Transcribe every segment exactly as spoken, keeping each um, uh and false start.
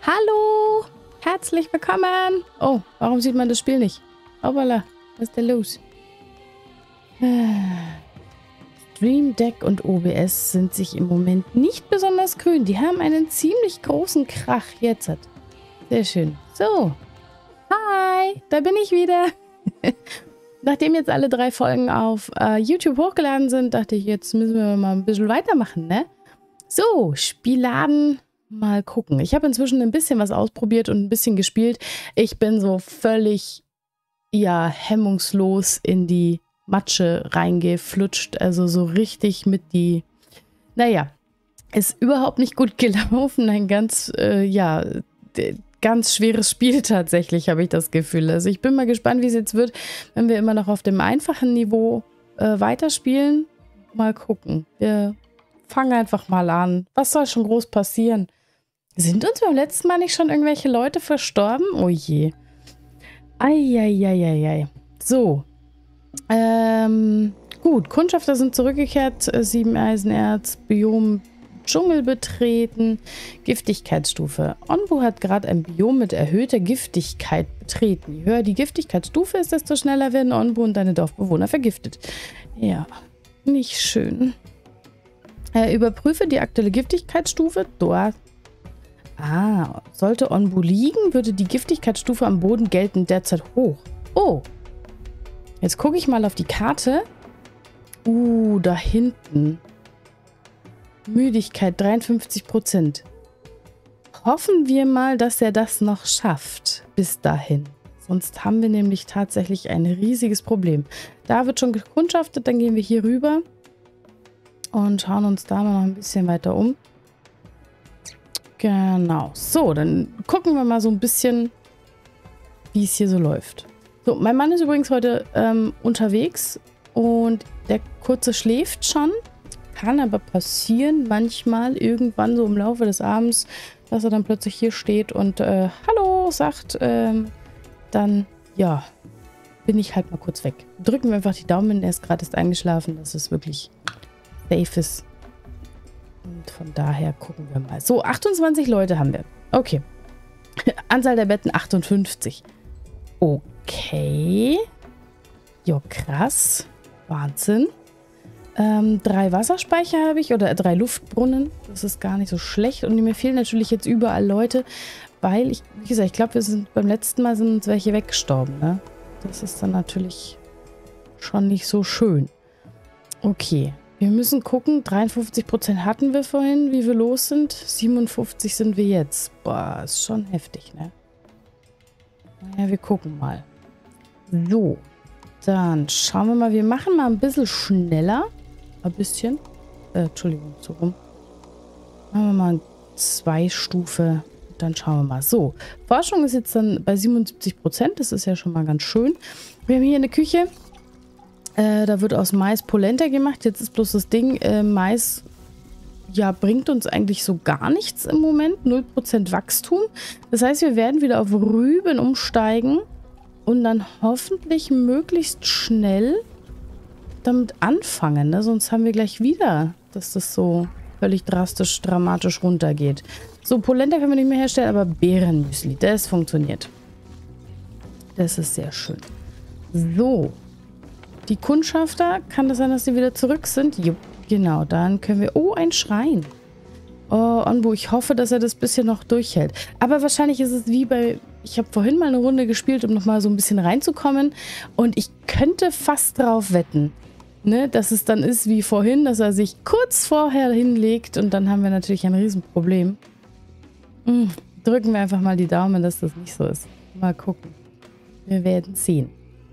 Hallo, herzlich willkommen. Oh, warum sieht man das Spiel nicht? Hoppala, was ist denn los? Stream Deck und O B S sind sich im Moment nicht besonders grün. Die haben einen ziemlich großen Krach jetzt. Sehr schön. So, hi, da bin ich wieder. Nachdem jetzt alle drei Folgen auf äh, YouTube hochgeladen sind, dachte ich, jetzt müssen wir mal ein bisschen weitermachen, ne? So, Spielladen, mal gucken. Ich habe inzwischen ein bisschen was ausprobiert und ein bisschen gespielt. Ich bin so völlig, ja, hemmungslos in die Matsche reingeflutscht. Also so richtig mit die, naja, ist überhaupt nicht gut gelaufen. Ein ganz, äh, ja, ganz schweres Spiel tatsächlich, habe ich das Gefühl. Also ich bin mal gespannt, wie es jetzt wird, wenn wir immer noch auf dem einfachen Niveau äh, weiterspielen. Mal gucken. Wir fangen einfach mal an. Was soll schon groß passieren? Sind uns beim letzten Mal nicht schon irgendwelche Leute verstorben? Oh je. Eieieiei. So. Ähm, gut, Kundschafter sind zurückgekehrt. Sieben Eisenerz, Biom Dschungel betreten. Giftigkeitsstufe. Onbu hat gerade ein Biom mit erhöhter Giftigkeit betreten. Je höher die Giftigkeitsstufe ist, desto schneller werden Onbu und deine Dorfbewohner vergiftet. Ja, nicht schön. Äh, überprüfe die aktuelle Giftigkeitsstufe. Dort. Ah, sollte Onbu liegen, würde die Giftigkeitsstufe am Boden gelten derzeit hoch. Oh. Jetzt gucke ich mal auf die Karte. Uh, da hinten. Müdigkeit dreiundfünfzig Prozent. Hoffen wir mal, dass er das noch schafft bis dahin. Sonst haben wir nämlich tatsächlich ein riesiges Problem. Da wird schon gekundschaftet, dann gehen wir hier rüber und schauen uns da mal noch ein bisschen weiter um. Genau. So, dann gucken wir mal so ein bisschen, wie es hier so läuft. So, mein Mann ist übrigens heute ähm, unterwegs und der Kurze schläft schon. Kann aber passieren, manchmal irgendwann so im Laufe des Abends, dass er dann plötzlich hier steht und äh, Hallo sagt. Ähm, dann, ja, bin ich halt mal kurz weg. Drücken wir einfach die Daumen, er ist gerade erst eingeschlafen, dass es wirklich safe ist. Und von daher gucken wir mal. So, achtundzwanzig Leute haben wir. Okay. Anzahl der Betten achtundfünfzig. Okay. Jo, krass. Wahnsinn. Ähm, drei Wasserspeicher habe ich, oder drei Luftbrunnen. Das ist gar nicht so schlecht. Und mir fehlen natürlich jetzt überall Leute, weil ich, wie gesagt, ich glaube, wir sind beim letzten Mal sind uns welche weggestorben, ne? Das ist dann natürlich schon nicht so schön. Okay, wir müssen gucken. dreiundfünfzig Prozent hatten wir vorhin, wie wir los sind. siebenundfünfzig sind wir jetzt. Boah, ist schon heftig, ne? Naja, wir gucken mal. So, dann schauen wir mal. Wir machen mal ein bisschen schneller. Ein bisschen. Äh, Entschuldigung, so rum. Machen wir mal zwei Stufe. Dann schauen wir mal. So, Forschung ist jetzt dann bei siebenundsiebzig Prozent. Das ist ja schon mal ganz schön. Wir haben hier eine Küche. Äh, da wird aus Mais Polenta gemacht. Jetzt ist bloß das Ding, äh, Mais, ja, bringt uns eigentlich so gar nichts im Moment. null Prozent Wachstum. Das heißt, wir werden wieder auf Rüben umsteigen und dann hoffentlich möglichst schnell damit anfangen, ne? Sonst haben wir gleich wieder, dass das so völlig drastisch, dramatisch runtergeht. So, Polenta können wir nicht mehr herstellen, aber Beerenmüsli, das funktioniert. Das ist sehr schön. So. Die Kundschafter, kann das sein, dass sie wieder zurück sind? Jupp, genau, dann können wir... Oh, ein Schrein. Oh, Onbu, ich hoffe, dass er das bisschen noch durchhält. Aber wahrscheinlich ist es wie bei... Ich habe vorhin mal eine Runde gespielt, um nochmal so ein bisschen reinzukommen. Und ich könnte fast drauf wetten, ne, dass es dann ist wie vorhin, dass er sich kurz vorher hinlegt. Und dann haben wir natürlich ein Riesenproblem. Hm, drücken wir einfach mal die Daumen, dass das nicht so ist. Mal gucken. Wir werden sehen.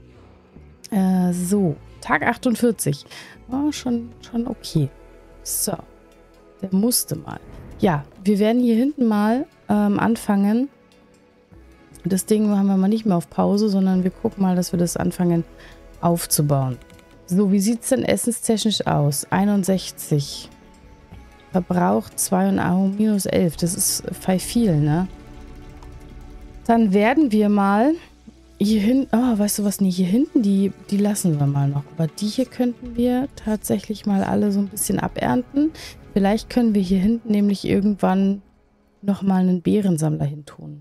Äh, so, Tag achtundvierzig. Oh, schon, schon okay. So, der musste mal. Ja, wir werden hier hinten mal ähm, anfangen. Das Ding haben wir mal nicht mehr auf Pause, sondern wir gucken mal, dass wir das anfangen aufzubauen. So, wie sieht es denn essenstechnisch aus? einundsechzig. Verbrauch zwei und A U minus elf. Das ist voll viel, ne? Dann werden wir mal... Hier hinten, oh, weißt du was, nee, hier hinten, die, die lassen wir mal noch. Aber die hier könnten wir tatsächlich mal alle so ein bisschen abernten. Vielleicht können wir hier hinten nämlich irgendwann nochmal einen Beerensammler hin tun.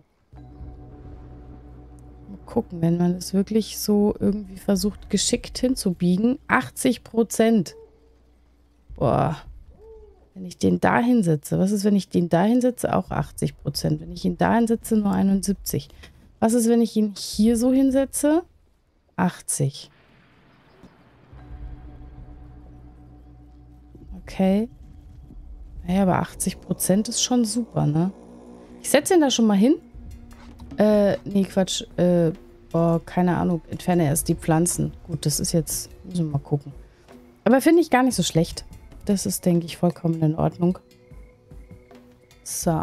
Mal gucken, wenn man es wirklich so irgendwie versucht, geschickt hinzubiegen. achtzig Prozent. Boah. Wenn ich den da hinsetze. Was ist, wenn ich den da hinsetze? Auch achtzig Prozent. Wenn ich ihn da hinsetze, nur einundsiebzig. Was ist, wenn ich ihn hier so hinsetze? achtzig. Okay. Naja, aber achtzig Prozent ist schon super, ne? Ich setze ihn da schon mal hin. Äh, nee, Quatsch. Äh, boah, keine Ahnung. Entferne erst die Pflanzen. Gut, das ist jetzt... Müssen wir mal gucken. Aber finde ich gar nicht so schlecht. Das ist, denke ich, vollkommen in Ordnung. So.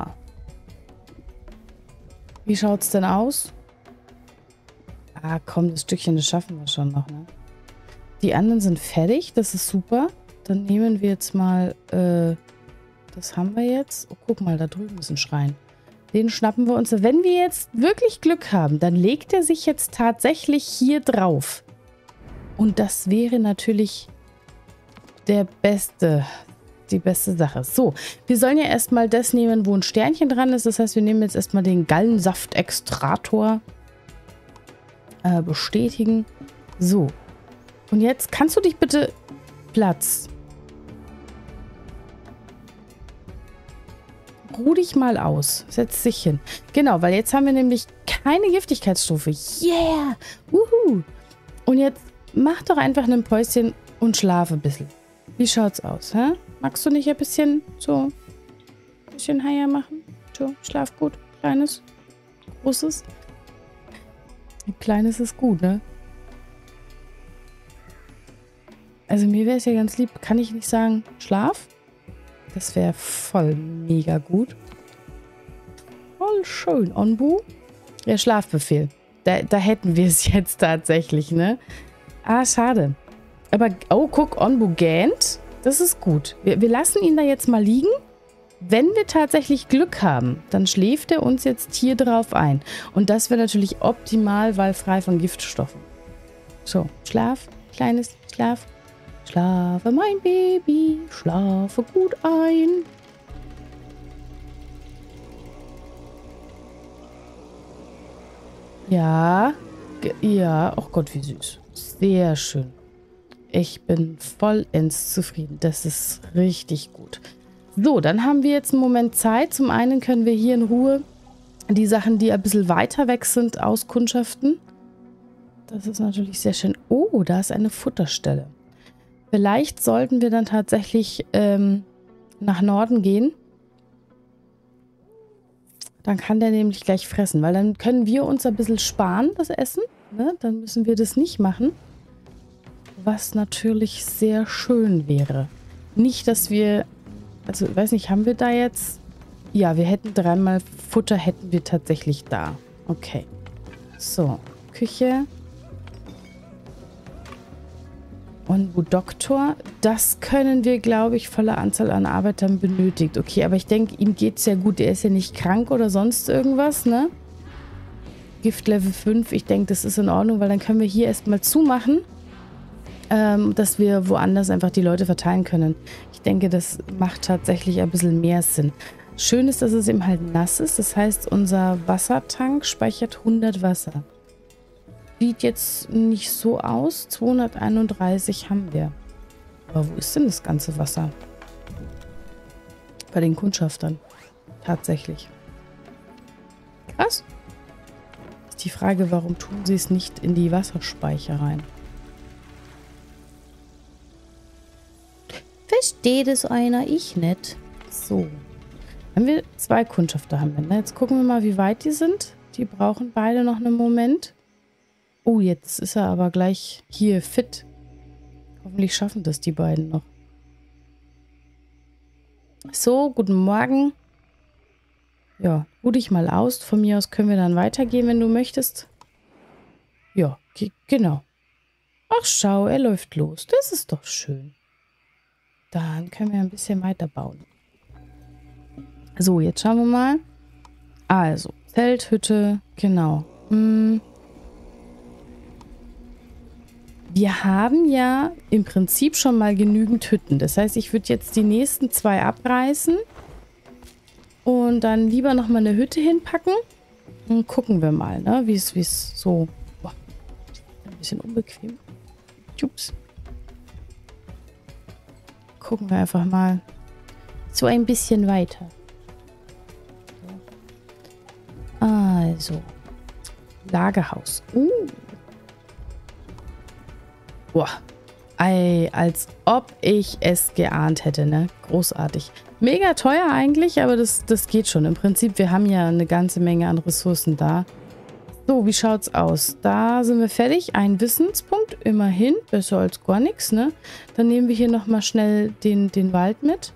Wie schaut's denn aus? Ah, komm, das Stückchen, das schaffen wir schon noch, ne? Die anderen sind fertig. Das ist super. Dann nehmen wir jetzt mal, äh, das haben wir jetzt. Oh, guck mal, da drüben ist ein Schrein. Den schnappen wir uns. Wenn wir jetzt wirklich Glück haben, dann legt er sich jetzt tatsächlich hier drauf. Und das wäre natürlich der beste, die beste Sache. So, wir sollen ja erstmal das nehmen, wo ein Sternchen dran ist. Das heißt, wir nehmen jetzt erstmal den Gallensaftextrator. Äh, bestätigen. So. Und jetzt kannst du dich bitte... Platz. Ruh dich mal aus. Setz dich hin. Genau, weil jetzt haben wir nämlich keine Giftigkeitsstufe. Yeah! Wuhu! Und jetzt mach doch einfach ein Päuschen und schlaf ein bisschen. Wie schaut's aus, hä? Magst du nicht ein bisschen so ein bisschen heier machen? So, schlaf gut. Kleines, großes. Ein kleines ist gut, ne? Also mir wäre es ja ganz lieb, kann ich nicht sagen, schlaf? Das wäre voll mega gut. Voll schön. Onbu? Ja, Schlafbefehl. Da, da hätten wir es jetzt tatsächlich, ne? Ah, schade. Aber, oh, guck, Onbu gähnt. Das ist gut. Wir, wir lassen ihn da jetzt mal liegen. Wenn wir tatsächlich Glück haben, dann schläft er uns jetzt hier drauf ein. Und das wäre natürlich optimal, weil frei von Giftstoffen. So, Schlaf, kleines Schlaf. Schlafe, mein Baby, schlafe gut ein. Ja, ja, oh Gott, wie süß. Sehr schön. Ich bin vollends zufrieden. Das ist richtig gut. So, dann haben wir jetzt einen Moment Zeit. Zum einen können wir hier in Ruhe die Sachen, die ein bisschen weiter weg sind, auskundschaften. Das ist natürlich sehr schön. Oh, da ist eine Futterstelle. Vielleicht sollten wir dann tatsächlich ähm, nach Norden gehen. Dann kann der nämlich gleich fressen, weil dann können wir uns ein bisschen sparen, das Essen. Ne? Dann müssen wir das nicht machen. Was natürlich sehr schön wäre. Nicht, dass wir, also ich weiß nicht, haben wir da jetzt... Ja, wir hätten dreimal Futter, hätten wir tatsächlich da. Okay. So, Küche... Und Doktor, das können wir, glaube ich, volle Anzahl an Arbeitern benötigt. Okay, aber ich denke, ihm geht es ja gut. Er ist ja nicht krank oder sonst irgendwas, ne? Gift Level fünf, ich denke, das ist in Ordnung, weil dann können wir hier erstmal zumachen, ähm, dass wir woanders einfach die Leute verteilen können. Ich denke, das macht tatsächlich ein bisschen mehr Sinn. Schön ist, dass es eben halt nass ist. Das heißt, unser Wassertank speichert hundert Wasser. Sieht jetzt nicht so aus. zweihunderteinunddreißig haben wir. Aber wo ist denn das ganze Wasser? Bei den Kundschaftern. Tatsächlich. Krass. Ist die Frage, warum tun sie es nicht in die Wasserspeicher rein? Versteht es einer? Ich nicht. So. Haben wir zwei Kundschafter haben wir. Ne? Jetzt gucken wir mal, wie weit die sind. Die brauchen beide noch einen Moment. Oh, jetzt ist er aber gleich hier fit. Hoffentlich schaffen das die beiden noch. So, guten Morgen. Ja, ruh dich mal aus. Von mir aus können wir dann weitergehen, wenn du möchtest. Ja, genau. Ach, schau, er läuft los. Das ist doch schön. Dann können wir ein bisschen weiterbauen. So, jetzt schauen wir mal. Also, Zelthütte, genau. Hm. Wir haben ja im Prinzip schon mal genügend Hütten. Das heißt, ich würde jetzt die nächsten zwei abreißen. Und dann lieber nochmal eine Hütte hinpacken. Und gucken wir mal, ne? Wie es, wie es so... Boah, ein bisschen unbequem. Ups. Gucken wir einfach mal so ein bisschen weiter. Also. Lagerhaus. Uh. Boah. Ei, als ob ich es geahnt hätte, ne? Großartig. Mega teuer eigentlich, aber das, das geht schon. Im Prinzip, wir haben ja eine ganze Menge an Ressourcen da. So, wie schaut's aus? Da sind wir fertig. Ein Wissenspunkt, immerhin. Besser als gar nichts, ne? Dann nehmen wir hier nochmal schnell den, den Wald mit.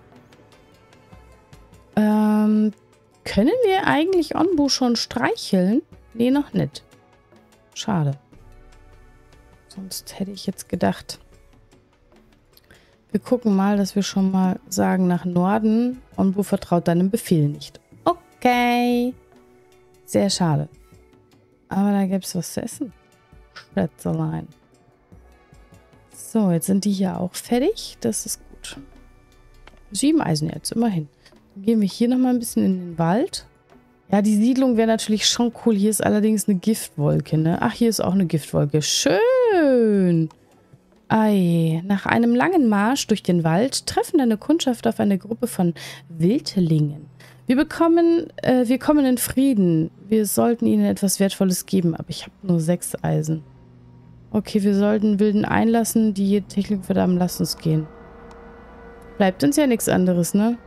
Ähm, können wir eigentlich Onbu schon streicheln? Nee, noch nicht. Schade. Sonst hätte ich jetzt gedacht... Wir gucken mal, dass wir schon mal sagen nach Norden. Onbu vertraut deinem Befehl nicht. Okay. Sehr schade. Aber da gäbe es was zu essen. Schätzelein. So, jetzt sind die hier auch fertig. Das ist gut. Sieben Eisenerz, immerhin. Dann gehen wir hier nochmal ein bisschen in den Wald. Ja, die Siedlung wäre natürlich schon cool. Hier ist allerdings eine Giftwolke, ne? Ach, hier ist auch eine Giftwolke. Schön. Ei, nach einem langen Marsch durch den Wald treffen deine Kundschaft auf eine Gruppe von Wildlingen. Wir bekommen, äh, wir kommen in Frieden. Wir sollten ihnen etwas Wertvolles geben, aber ich habe nur sechs Eisen. Okay, wir sollten Wilden einlassen, die jede Technik verdammen, lass uns gehen. Bleibt uns ja nichts anderes, ne?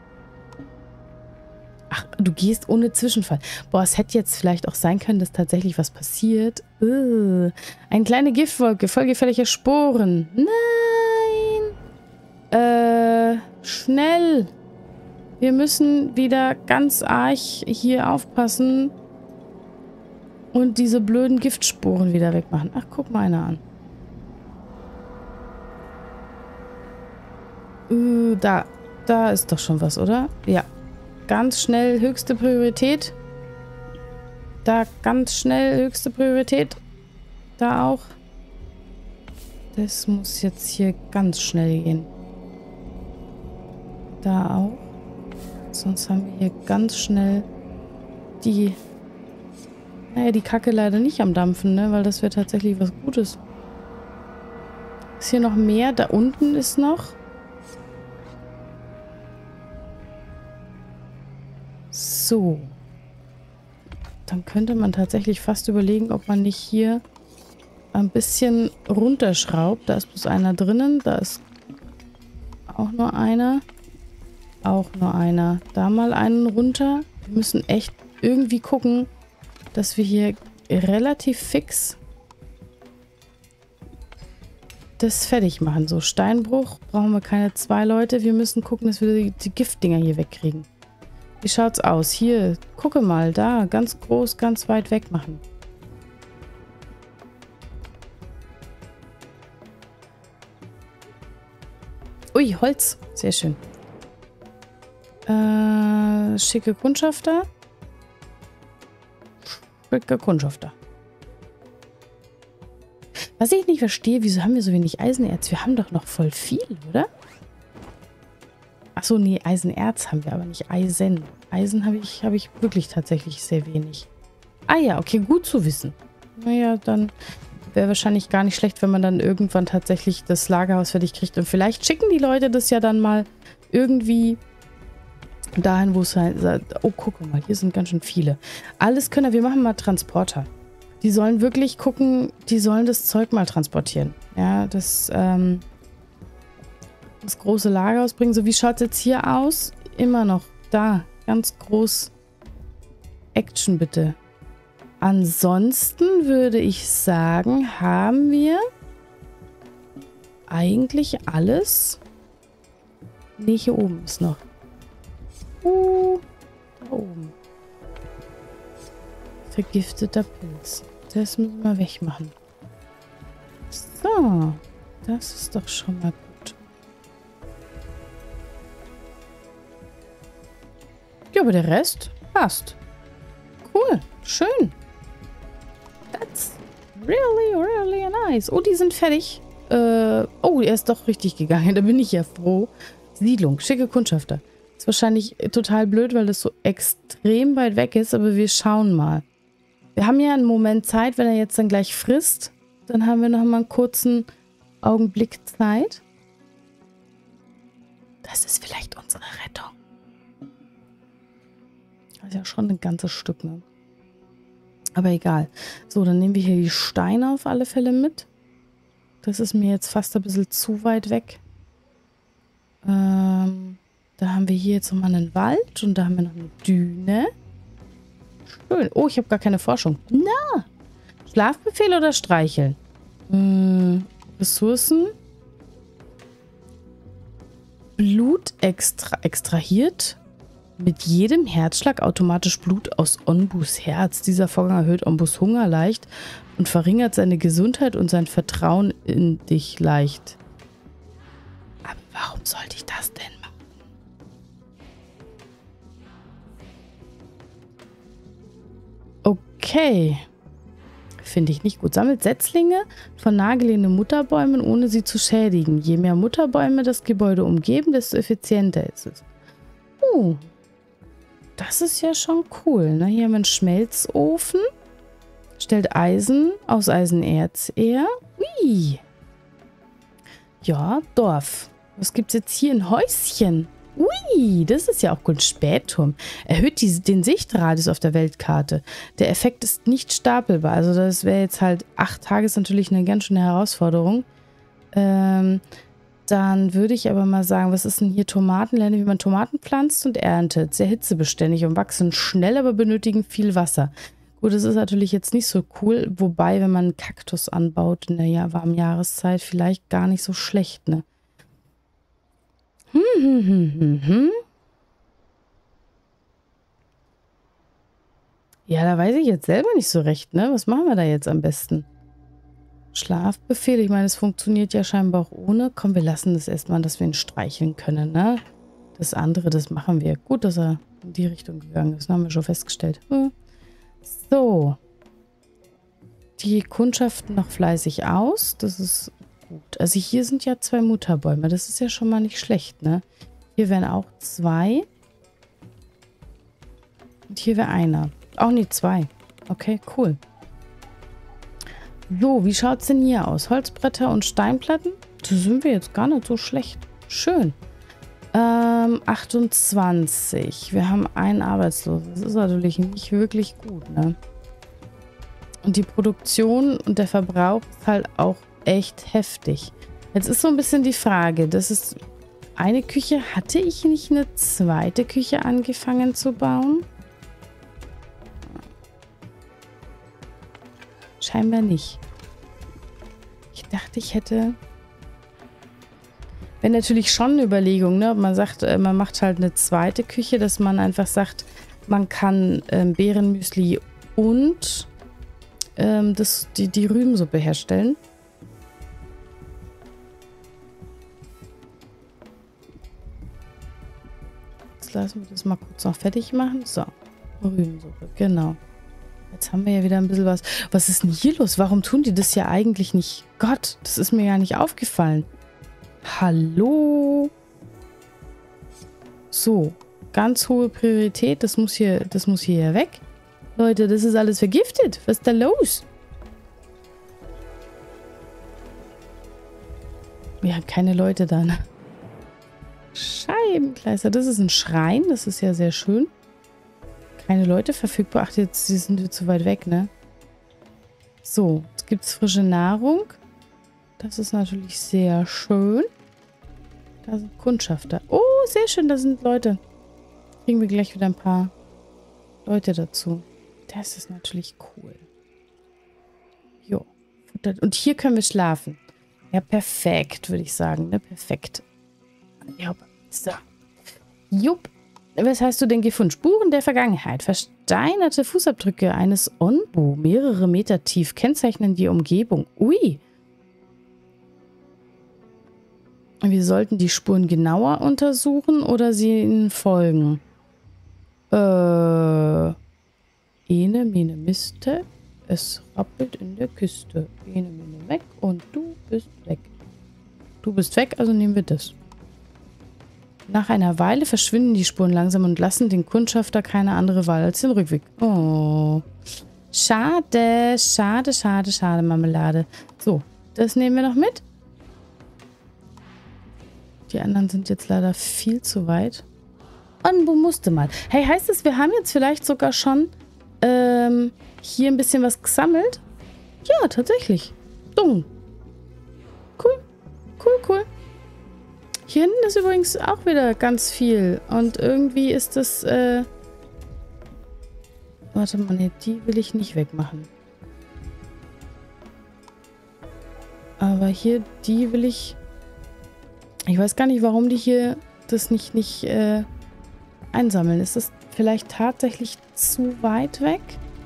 Ach, du gehst ohne Zwischenfall. Boah, es hätte jetzt vielleicht auch sein können, dass tatsächlich was passiert. Uh, eine kleine Giftwolke, voll gefährlicher Sporen. Nein! Äh, schnell! Wir müssen wieder ganz arg hier aufpassen und diese blöden Giftsporen wieder wegmachen. Ach, guck mal einer an. Uh, da. Da ist doch schon was, oder? Ja. Ganz schnell höchste Priorität. Da ganz schnell höchste Priorität. Da auch. Das muss jetzt hier ganz schnell gehen. Da auch. Sonst haben wir hier ganz schnell die... Naja, die Kacke leider nicht am Dampfen, ne? Weil das wäre tatsächlich was Gutes. Ist hier noch mehr? Da unten ist noch... So. Dann könnte man tatsächlich fast überlegen, ob man nicht hier ein bisschen runterschraubt. Da ist bloß einer drinnen. Da ist auch nur einer. Auch nur einer. Da mal einen runter. Wir müssen echt irgendwie gucken, dass wir hier relativ fix das fertig machen. So, Steinbruch brauchen wir keine zwei Leute. Wir müssen gucken, dass wir die, die Giftdinger hier wegkriegen. Wie schaut's aus? Hier, gucke mal, da, ganz groß, ganz weit weg machen. Ui, Holz. Sehr schön. Äh, schicke Kundschafter. Schicke Kundschafter. Was ich nicht verstehe, wieso haben wir so wenig Eisenerz? Wir haben doch noch voll viel, oder? Achso, nee, Eisenerz haben wir, aber nicht Eisen. Eisen habe ich, habe ich wirklich tatsächlich sehr wenig. Ah ja, okay, gut zu wissen. Naja, dann wäre wahrscheinlich gar nicht schlecht, wenn man dann irgendwann tatsächlich das Lagerhaus fertig kriegt. Und vielleicht schicken die Leute das ja dann mal irgendwie dahin, wo es halt... Oh, guck mal, hier sind ganz schön viele. Alles können wir machen mal Transporter. Die sollen wirklich gucken, die sollen das Zeug mal transportieren. Ja, das... Ähm, das große Lagerhaus bringen. So, wie schaut es jetzt hier aus? Immer noch da. Ganz groß. Action bitte. Ansonsten würde ich sagen, haben wir eigentlich alles. Ne, hier oben ist noch. Uh, da oben. Vergifteter Pilz. Das müssen wir wegmachen. So. Das ist doch schon mal gut. Ja, aber der Rest passt. Cool. Schön. That's really, really nice. Oh, die sind fertig. Äh, oh, er ist doch richtig gegangen. Da bin ich ja froh. Siedlung. Schicke Kundschafter. Ist wahrscheinlich total blöd, weil das so extrem weit weg ist, aber wir schauen mal. Wir haben ja einen Moment Zeit, wenn er jetzt dann gleich frisst. Dann haben wir noch mal einen kurzen Augenblick Zeit. Das ist vielleicht unsere Rettung. Das ist ja schon ein ganzes Stück, ne? Aber egal. So, dann nehmen wir hier die Steine auf alle Fälle mit. Das ist mir jetzt fast ein bisschen zu weit weg. Ähm, da haben wir hier jetzt nochmal einen Wald und da haben wir noch eine Düne. Schön. Oh, ich habe gar keine Forschung. Na! Schlafbefehl oder Streicheln? Hm, Ressourcen. Blut extra extrahiert. Mit jedem Herzschlag automatisch Blut aus Onbus Herz. Dieser Vorgang erhöht Onbus Hunger leicht und verringert seine Gesundheit und sein Vertrauen in dich leicht. Aber warum sollte ich das denn machen? Okay. Finde ich nicht gut. Sammelt Setzlinge von nahegelegenen Mutterbäumen, ohne sie zu schädigen. Je mehr Mutterbäume das Gebäude umgeben, desto effizienter ist es. Uh. Das ist ja schon cool, ne? Hier haben wir einen Schmelzofen. Stellt Eisen aus Eisenerz her. Ui. Ja, Dorf. Was gibt's jetzt hier? Ein Häuschen. Ui, das ist ja auch gut. Ein Spähturm. Erhöht die, den Sichtradius auf der Weltkarte. Der Effekt ist nicht stapelbar. Also das wäre jetzt halt acht Tage, ist natürlich eine ganz schöne Herausforderung. Ähm... Dann würde ich aber mal sagen, was ist denn hier Tomaten? Lerne, wie man Tomaten pflanzt und erntet. Sehr hitzebeständig und wachsen schnell, aber benötigen viel Wasser. Gut, das ist natürlich jetzt nicht so cool. Wobei, wenn man einen Kaktus anbaut in der ja warmen Jahreszeit, vielleicht gar nicht so schlecht, ne? Hm, hm, hm, hm, hm. Ja, da weiß ich jetzt selber nicht so recht, ne? Was machen wir da jetzt am besten? Schlafbefehl. Ich meine, es funktioniert ja scheinbar auch ohne. Komm, wir lassen das erstmal, dass wir ihn streicheln können, ne? Das andere, das machen wir. Gut, dass er in die Richtung gegangen ist. Das haben wir schon festgestellt. Hm. So. Die kundschaften noch fleißig aus. Das ist gut. Also hier sind ja zwei Mutterbäume. Das ist ja schon mal nicht schlecht, ne? Hier wären auch zwei. Und hier wäre einer. Auch nicht zwei. Okay, cool. So, wie schaut es denn hier aus? Holzbretter und Steinplatten? Da sind wir jetzt gar nicht so schlecht. Schön. Ähm, achtundzwanzig. Wir haben einen Arbeitslosen. Das ist natürlich nicht wirklich gut, ne? Und die Produktion und der Verbrauch ist halt auch echt heftig. Jetzt ist so ein bisschen die Frage, das ist eine Küche. Hatte ich nicht eine zweite Küche angefangen zu bauen? Scheinbar nicht. Ich dachte, ich hätte... Wäre natürlich schon eine Überlegung, ne? Man sagt, man macht halt eine zweite Küche, dass man einfach sagt, man kann ähm, Beerenmüsli und ähm, das, die, die Rübensuppe herstellen. Jetzt lassen wir das mal kurz noch fertig machen. So, Rübensuppe, genau. Jetzt haben wir ja wieder ein bisschen was. Was ist denn hier los? Warum tun die das ja eigentlich nicht? Gott, das ist mir ja nicht aufgefallen. Hallo? So, ganz hohe Priorität. Das muss hier, das muss hier weg. Leute, das ist alles vergiftet. Was ist da los? Wir haben keine Leute da, ne? Scheibenkleister. Das ist ein Schrein. Das ist ja sehr schön. Keine Leute verfügbar. Ach, jetzt die sind wir zu weit weg, ne? So, jetzt gibt es frische Nahrung. Das ist natürlich sehr schön. Da sind Kundschafter. Oh, sehr schön, da sind Leute. Kriegen wir gleich wieder ein paar Leute dazu. Das ist natürlich cool. Jo. Und hier können wir schlafen. Ja, perfekt, würde ich sagen. Ne? Perfekt. Ja, so. Jupp. Was hast du denn gefunden? Spuren der Vergangenheit. Versteinerte Fußabdrücke eines Onbu. Mehrere Meter tief. Kennzeichnen die Umgebung. Ui. Wir sollten die Spuren genauer untersuchen oder sie ihnen folgen. Äh. Ene, mene, miste. Es rappelt in der Küste. Ene, mene, weg und du bist weg. Du bist weg, also nehmen wir das. Nach einer Weile verschwinden die Spuren langsam und lassen den Kundschafter keine andere Wahl als den Rückweg. Oh. Schade, schade, schade, schade, Marmelade. So, das nehmen wir noch mit. Die anderen sind jetzt leider viel zu weit. Onbu musste mal. Hey, heißt es, wir haben jetzt vielleicht sogar schon ähm, hier ein bisschen was gesammelt? Ja, tatsächlich. Dumm. Cool. Cool, cool. Hier hinten ist übrigens auch wieder ganz viel. Und irgendwie ist das, äh... Warte mal, nee, die will ich nicht wegmachen. Aber hier, die will ich... Ich weiß gar nicht, warum die hier das nicht, nicht äh, einsammeln. Ist das vielleicht tatsächlich zu weit weg?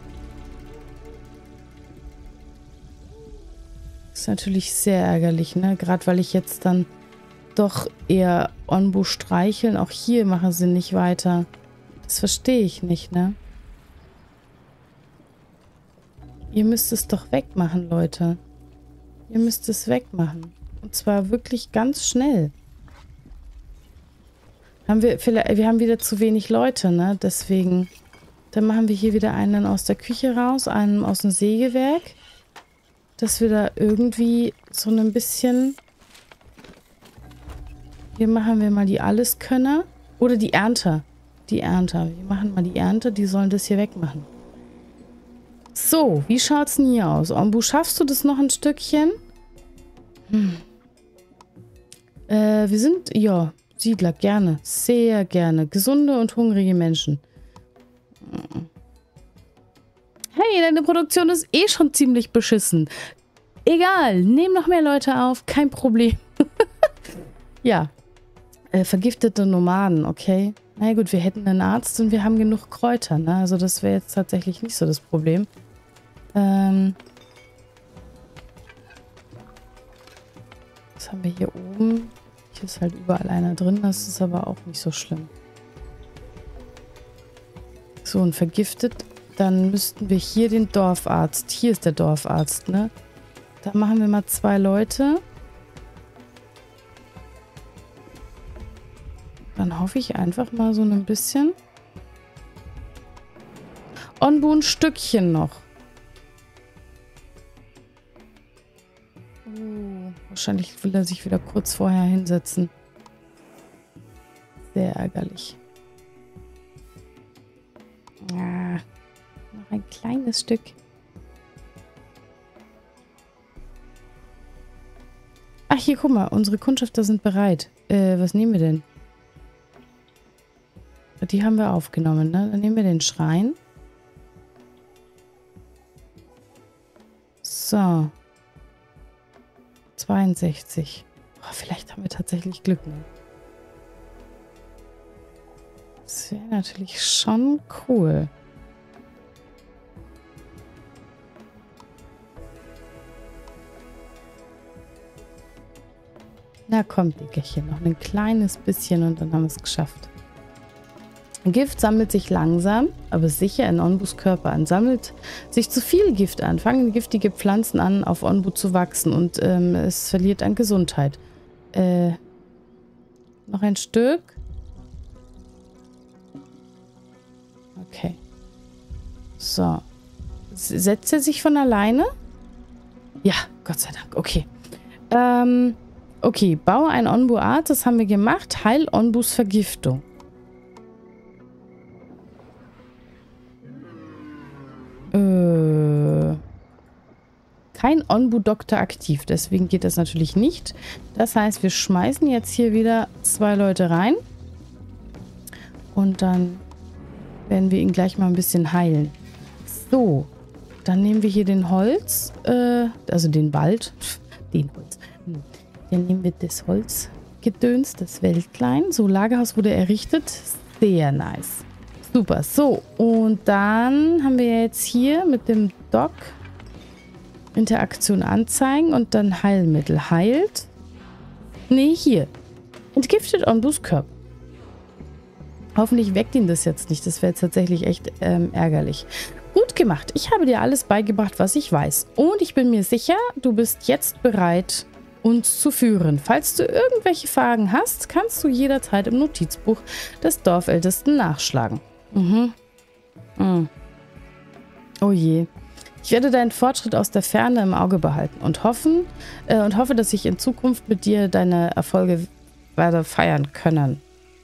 Ist natürlich sehr ärgerlich, ne? Gerade weil ich jetzt dann doch eher Onbu streicheln. Auch hier machen sie nicht weiter. Das verstehe ich nicht, ne? Ihr müsst es doch wegmachen, Leute. Ihr müsst es wegmachen. Und zwar wirklich ganz schnell. Haben wir, vielleicht, wir haben wieder zu wenig Leute, ne? Deswegen, dann machen wir hier wieder einen aus der Küche raus, einen aus dem Sägewerk. Dass wir da irgendwie so ein bisschen... Hier machen wir mal die Alleskönner. Oder die Ernter. Die Ernter. Wir machen mal die Ernte, die sollen das hier wegmachen. So, wie schaut's denn hier aus? Onbu, schaffst du das noch ein Stückchen? Hm. Äh, wir sind, ja, Siedler, gerne. Sehr gerne. Gesunde und hungrige Menschen. Hey, deine Produktion ist eh schon ziemlich beschissen. Egal, nehm noch mehr Leute auf, kein Problem. Ja. Äh, vergiftete Nomaden, okay. Na gut, wir hätten einen Arzt und wir haben genug Kräuter, ne? Also das wäre jetzt tatsächlich nicht so das Problem. Ähm... Was haben wir hier oben? Hier ist halt überall einer drin, das ist aber auch nicht so schlimm. So, und vergiftet, dann müssten wir hier den Dorfarzt. Hier ist der Dorfarzt, ne? Da machen wir mal zwei Leute. Dann hoffe ich einfach mal so ein bisschen. Onbu ein Stückchen noch. Uh, wahrscheinlich will er sich wieder kurz vorher hinsetzen. Sehr ärgerlich. Ja, noch ein kleines Stück. Ach, hier, guck mal. Unsere Kundschafter sind bereit. Äh, was nehmen wir denn? Die haben wir aufgenommen, ne? Dann nehmen wir den Schrein. So. zweiundsechzig. Oh, vielleicht haben wir tatsächlich Glück, ne? Das wäre natürlich schon cool. Na komm, Dickerchen, noch ein kleines bisschen und dann haben wir es geschafft. Gift sammelt sich langsam, aber sicher in Onbus Körper an. Sammelt sich zu viel Gift an, fangen giftige Pflanzen an, auf Onbu zu wachsen und ähm, es verliert an Gesundheit. Äh, noch ein Stück. Okay. So. Setzt er sich von alleine? Ja, Gott sei Dank. Okay. Ähm, okay, baue ein Onbu-Arzt, das haben wir gemacht. Heil Onbus Vergiftung. Äh, kein Onbu-Doktor aktiv, deswegen geht das natürlich nicht. Das heißt, wir schmeißen jetzt hier wieder zwei Leute rein. Und dann werden wir ihn gleich mal ein bisschen heilen. So, dann nehmen wir hier den Holz, äh, also den Wald. Den Holz. Dann nehmen wir das Holzgedöns, das Weltklein. So, Lagerhaus wurde errichtet. Sehr nice. Super. So, und dann haben wir jetzt hier mit dem Doc Interaktion anzeigen und dann Heilmittel. Heilt. Nee, hier. Entgiftet Onbus Körper. Hoffentlich weckt ihn das jetzt nicht. Das wäre jetzt tatsächlich echt ähm, ärgerlich. Gut gemacht. Ich habe dir alles beigebracht, was ich weiß. Und ich bin mir sicher, du bist jetzt bereit uns zu führen. Falls du irgendwelche Fragen hast, kannst du jederzeit im Notizbuch des Dorfältesten nachschlagen. Mhm. Mhm. Oh je. Ich werde deinen Fortschritt aus der Ferne im Auge behalten und hoffen, äh, und hoffe, dass ich in Zukunft mit dir deine Erfolge werde feiern können.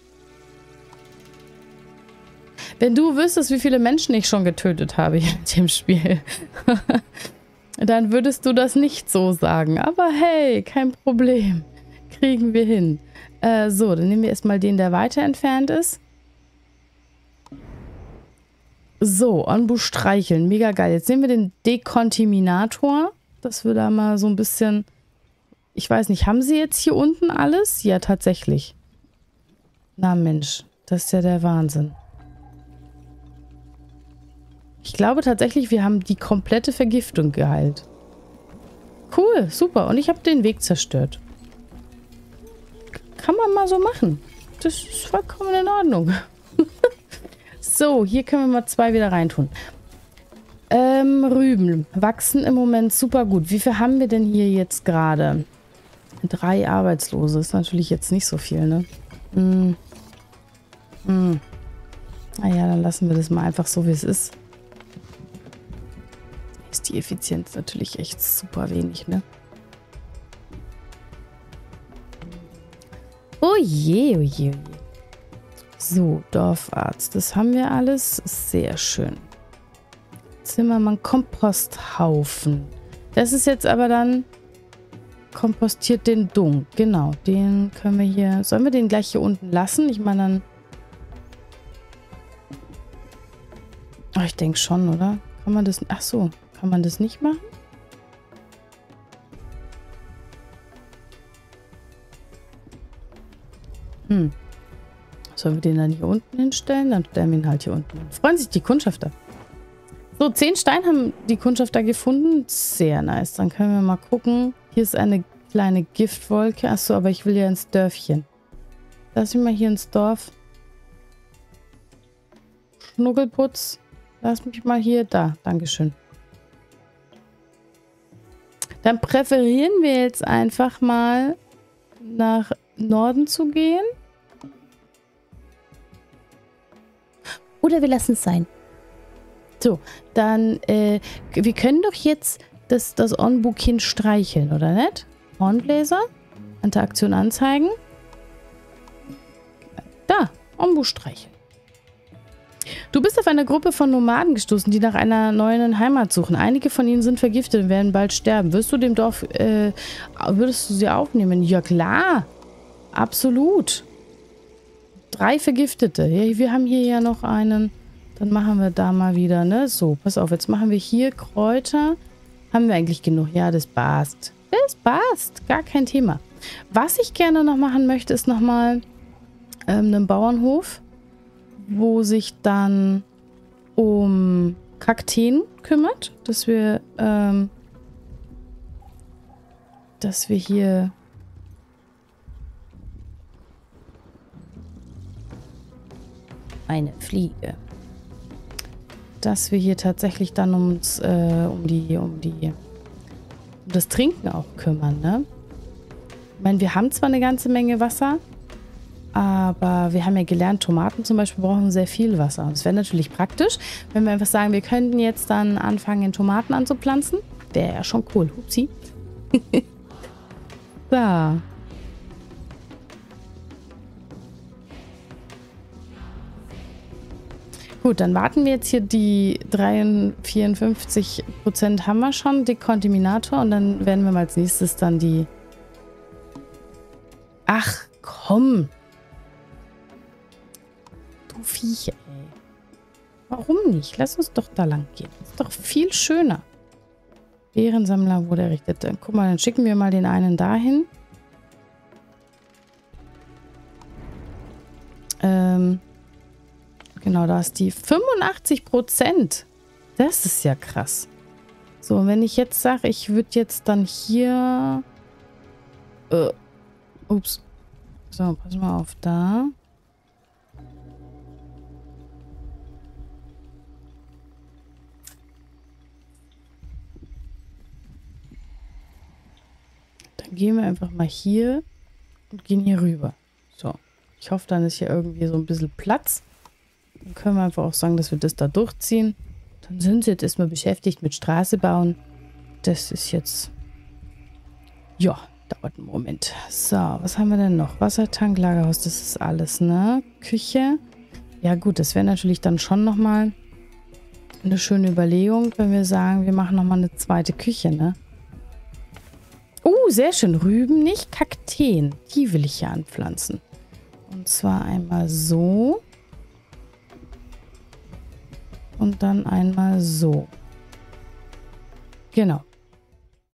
Wenn du wüsstest, wie viele Menschen ich schon getötet habe hier in dem Spiel, dann würdest du das nicht so sagen. Aber hey, kein Problem. Kriegen wir hin. Äh, so, dann nehmen wir erstmal den, der weiter entfernt ist. So, Onbu streicheln. Mega geil. Jetzt nehmen wir den Dekontaminator. Dass wir da mal so ein bisschen... Ich weiß nicht, haben sie jetzt hier unten alles? Ja, tatsächlich. Na Mensch, das ist ja der Wahnsinn. Ich glaube tatsächlich, wir haben die komplette Vergiftung geheilt. Cool, super. Und ich habe den Weg zerstört. Kann man mal so machen. Das ist vollkommen in Ordnung. So, hier können wir mal zwei wieder reintun. Ähm, Rüben wachsen im Moment super gut. Wie viel haben wir denn hier jetzt gerade? Drei Arbeitslose. Ist natürlich jetzt nicht so viel, ne? Hm. Hm. Naja, dann lassen wir das mal einfach so, wie es ist. Ist die Effizienz natürlich echt super wenig, ne? Oh je, oh je, oh je. So, Dorfarzt. Das haben wir alles. Sehr schön. Zimmermann, Komposthaufen. Das ist jetzt aber dann kompostiert den Dung. Genau, den können wir hier... Sollen wir den gleich hier unten lassen? Ich meine dann... Oh, ich denke schon, oder? Kann man das... Ach so, kann man das nicht machen? Hm. Sollen wir den dann hier unten hinstellen? Dann stellen wir ihn halt hier unten hin. Freuen sich die Kundschafter. So, zehn Steine haben die Kundschafter gefunden. Sehr nice. Dann können wir mal gucken. Hier ist eine kleine Giftwolke. Achso, aber ich will ja ins Dörfchen. Lass mich mal hier ins Dorf. Schnuckelputz. Lass mich mal hier. Da. Dankeschön. Dann präferieren wir jetzt einfach mal nach Norden zu gehen. Oder wir lassen es sein. So, dann, äh, wir können doch jetzt das, das Onbu-Kind streicheln, oder nicht? Hornbläser, Interaktion anzeigen. Da, Onbu streicheln. Du bist auf eine Gruppe von Nomaden gestoßen, die nach einer neuen Heimat suchen. Einige von ihnen sind vergiftet und werden bald sterben. Wirst du dem Dorf, äh, würdest du sie aufnehmen? Ja, klar. Absolut. Drei Vergiftete. Wir haben hier ja noch einen... Dann machen wir da mal wieder, ne? So, pass auf, jetzt machen wir hier Kräuter. Haben wir eigentlich genug? Ja, das passt. Das passt. Gar kein Thema. Was ich gerne noch machen möchte, ist nochmal ähm, einen Bauernhof, wo sich dann um Kakteen kümmert. Dass wir, ähm, dass wir hier... Eine Fliege. Dass wir hier tatsächlich dann uns äh, um die, um die, um das Trinken auch kümmern, ne? Ich meine, wir haben zwar eine ganze Menge Wasser, aber wir haben ja gelernt, Tomaten zum Beispiel brauchen sehr viel Wasser. Und es wäre natürlich praktisch, wenn wir einfach sagen, wir könnten jetzt dann anfangen, Tomaten anzupflanzen. Wäre ja schon cool. Upsi. So. Gut, dann warten wir jetzt hier die vierundfünfzig Prozent haben wir schon, Dekontaminator. Und dann werden wir mal als nächstes dann die... Ach, komm. Du Viecher, ey. Warum nicht? Lass uns doch da lang gehen. Ist doch viel schöner. Bärensammler wurde errichtet. Dann, guck mal, dann schicken wir mal den einen dahin. Ähm... Genau, da ist die fünfundachtzig Prozent. Das ist ja krass. So, und wenn ich jetzt sage, ich würde jetzt dann hier... Äh, ups. So, pass mal auf da. gehen wir einfach mal hier und gehen hier rüber. So. Ich hoffe, dann ist hier irgendwie so ein bisschen Platz. Dann können wir einfach auch sagen, dass wir das da durchziehen. Dann sind sie jetzt erstmal beschäftigt mit Straße bauen. Das ist jetzt... Ja, dauert einen Moment. So, was haben wir denn noch? Wassertank, Lagerhaus, das ist alles, ne? Küche. Ja gut, das wäre natürlich dann schon nochmal eine schöne Überlegung, wenn wir sagen, wir machen nochmal eine zweite Küche, ne? Uh, sehr schön. Rüben, nicht Kakteen. Die will ich hier anpflanzen. Und zwar einmal so. Und dann einmal so. Genau.